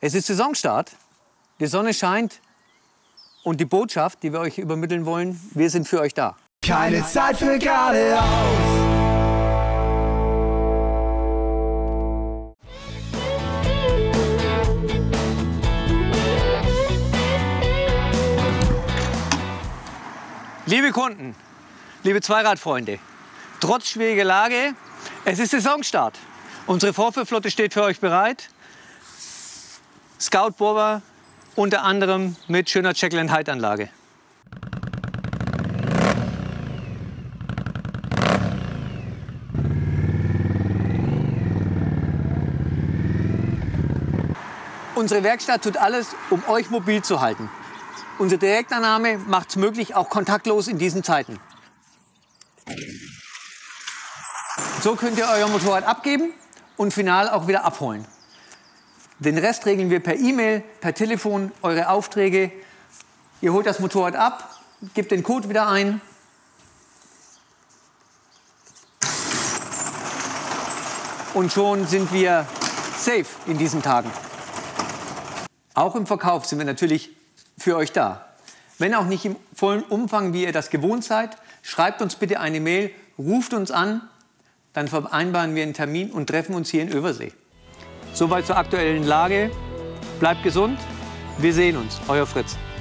Es ist Saisonstart, die Sonne scheint und die Botschaft, die wir euch übermitteln wollen, wir sind für euch da. Keine Zeit für geradeaus. Liebe Kunden, liebe Zweiradfreunde, trotz schwieriger Lage, es ist Saisonstart. Unsere Vorführflotte steht für euch bereit. Scout Bover, unter anderem mit schöner Jekyll and Hyde Anlage. Unsere Werkstatt tut alles, um euch mobil zu halten. Unsere Direktannahme macht es möglich, auch kontaktlos in diesen Zeiten. So könnt ihr euer Motorrad abgeben und final auch wieder abholen. Den Rest regeln wir per E-Mail, per Telefon, eure Aufträge. Ihr holt das Motorrad ab, gebt den Code wieder ein. Und schon sind wir safe in diesen Tagen. Auch im Verkauf sind wir natürlich für euch da. Wenn auch nicht im vollen Umfang, wie ihr das gewohnt seid, schreibt uns bitte eine Mail, ruft uns an, dann vereinbaren wir einen Termin und treffen uns hier in Översee. Soweit zur aktuellen Lage. Bleibt gesund, wir sehen uns, euer Fritz.